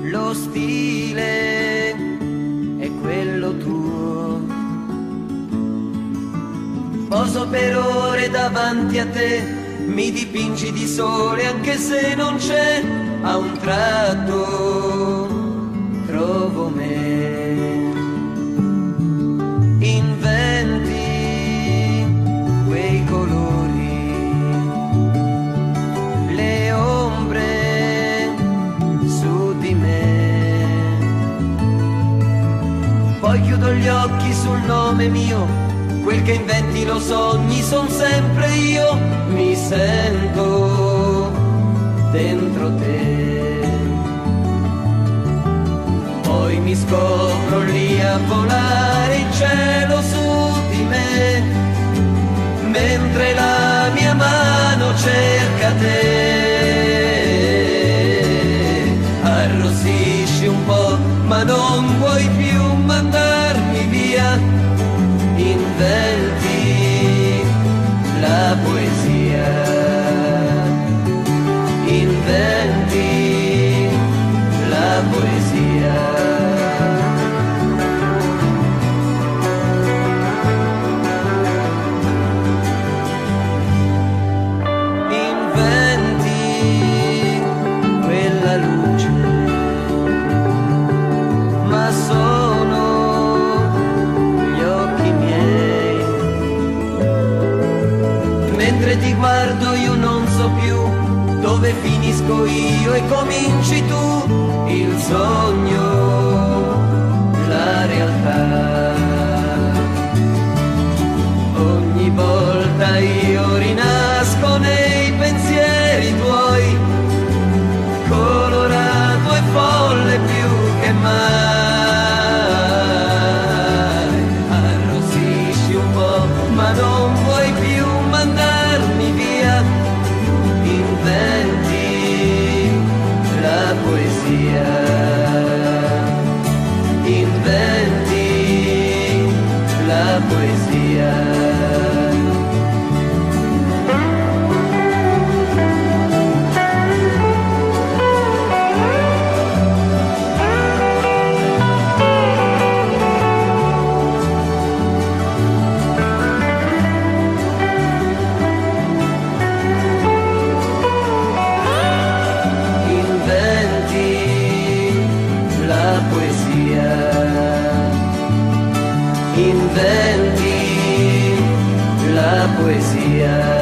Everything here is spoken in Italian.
lo stile è quello tuo. Poso per ore davanti a te, mi dipingi di sole anche se non c'è, a un tratto trovo me. Inventi quei colori, le ombre su di me. Poi chiudo gli occhi sul nome mio, quel che inventi lo sogni son sempre io, mi sento dentro te. Poi mi scopro lì a volare in cielo su di me, mentre la mia mano cerca te. Arrossisci un po', ma non vuoi più mandarmi via. Inventi la poesia, inventi la poesia. Inventi quella luce, ma sono gli occhi miei. Mentre ti guardo io non so più dove finisco io e cominci tu, il sogno, la realtà. Ogni volta io rinasco nei pensieri tuoi, colorato e folle più che mai. Arrossisci un po', ma non vuoi più mandarmi via. Inventi la poesia, inventi la poesia. Inventi la poesia.